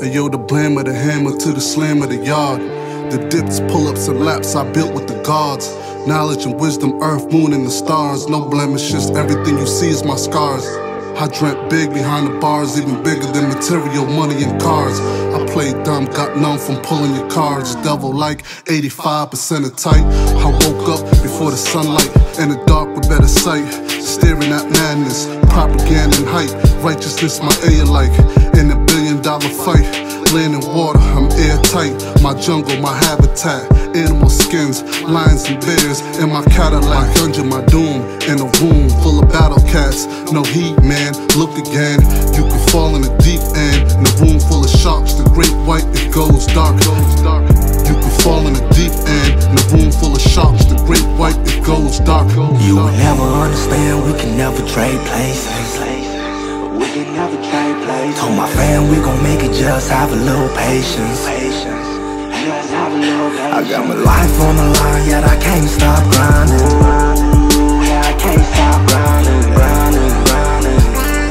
Ayo, the blam of the hammer to the slam of the yard. The dips, pull-ups, and laps I built with the gods. Knowledge and wisdom, earth, moon, and the stars. No blemishes, everything you see is my scars. I dreamt big behind the bars, even bigger than material, money, and cars. I played dumb, got numb from pulling your cards. Devil like 85% of tight. I woke up before the sunlight, in the dark with better sight. Staring at madness, propaganda and hype. Righteousness, my air like in a $1 billion fight. Land and water, I'm airtight. My jungle, my habitat. Animal skins, lions and bears. In my Cadillac, dungeon, my doom. In a room full of battle cats. No heat, man, look again. You can fall in the deep end. In a room full of sharks, the great white, it goes dark. You can fall in the deep end. In a room full of sharks, the great white, it goes dark. You will never understand, we can never trade places. We can never trade places. Told my fam we gon' make it, just have a little patience. I got my life on the line, yet I can't stop grinding. Yeah, I can't stop grinding, grinding, grinding.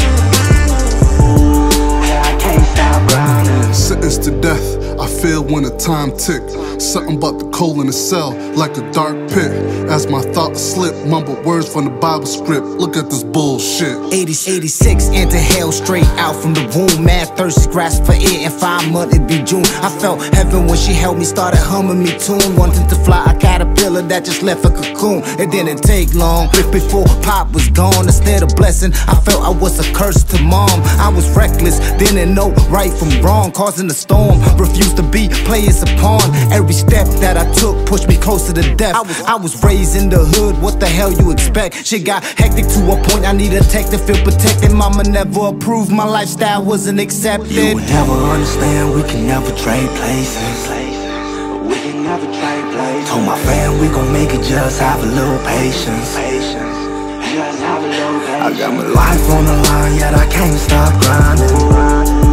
Yeah, I can't stop grinding. Sentenced to death, I feel when the time tick. Something about the coal in the cell, like a dark pit. As my thoughts slip, mumble words from the Bible script. Look at this bullshit. 86 into hell, straight out from the womb. Mad thirsty, grasp for air. In 5 months it'd be June. I felt heaven when she held me, started humming me tune. Wanting to fly a caterpillar that just left a cocoon. It didn't take long, before Pop was gone. Instead of blessing, I felt I was a curse to mom. I was reckless, didn't know right from wrong, causing a storm. Refused to be players a pawn. Every step that I took pushed me closer to death. I was raised in the hood, what the hell you expect? Shit got hectic to a point I need a tech to feel protected. Mama never approved, my lifestyle wasn't accepted. You would never understand, we can never trade places. We can never trade places. Told my fam we gon' make it, just have a little patience. I got my life on the line, yet I can't stop grinding.